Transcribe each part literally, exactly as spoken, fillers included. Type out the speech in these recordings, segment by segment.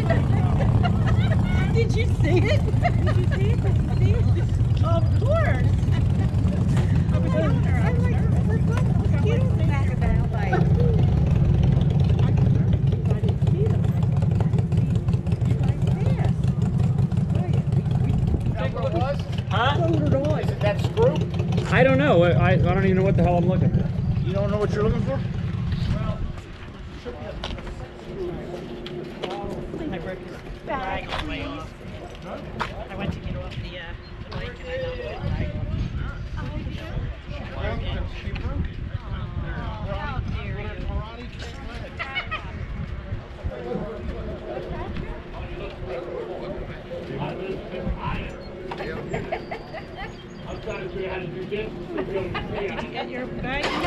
Did you see it? Did you see it? See it? Of course. I was telling her. I'm like, we're going to cute back about like. I didn't see them. You guys passed. That's what it was? Huh? Is it that screw? I don't know. I, I don't even know what the hell I'm looking for. You don't know what you're looking for? I broke his bag on the way off. I went to get off the uh, bike and I knocked it right off. How dare you? I'm trying to figure out how to do this. Did you get your bag? No.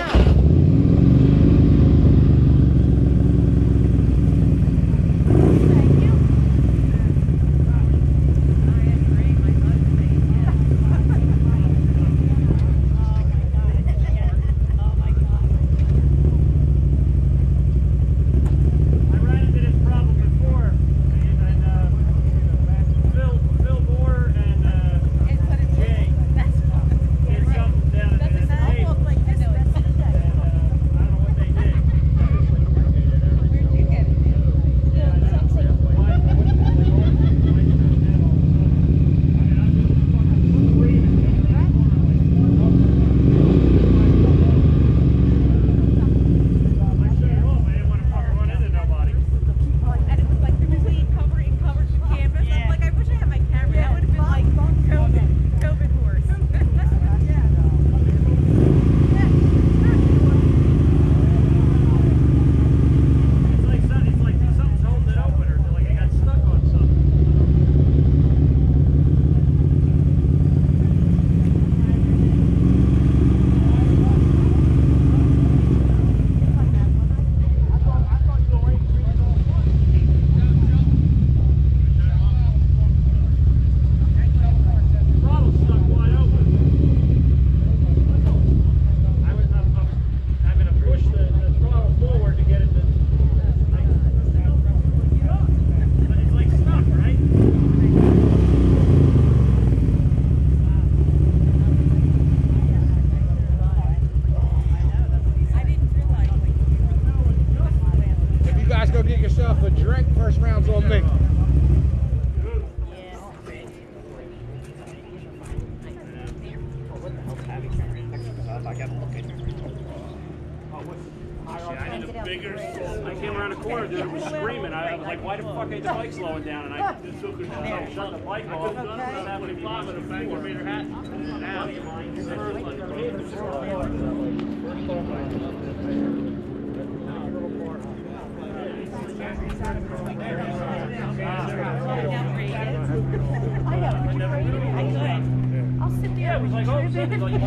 Go get yourself a drink. First round's on me. I need a bigger. I came around the corner, dude. It was screaming. I was like, why the fuck ain't the bike slowing down? And I just took it, uh, shut the bike off. I was having a problem with a bang or made her hat. I'll sit there. Yeah, it was like, oh, shit. Like,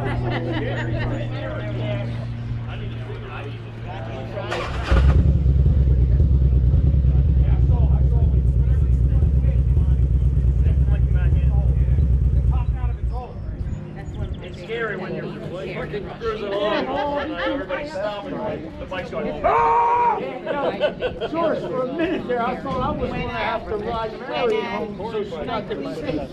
it's scary when you're fucking cruising along and everybody's stopping. The bike's going, ah! George, for a minute there, I thought I was going to have to ride Mary home so she's not going to be safe.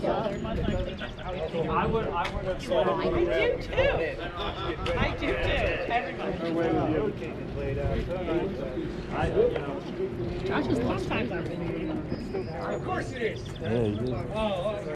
I would, I would have slowed I do too. I do too. Everybody. I, you know. Josh is lost time. Of course it is. Yeah, you did. Oh,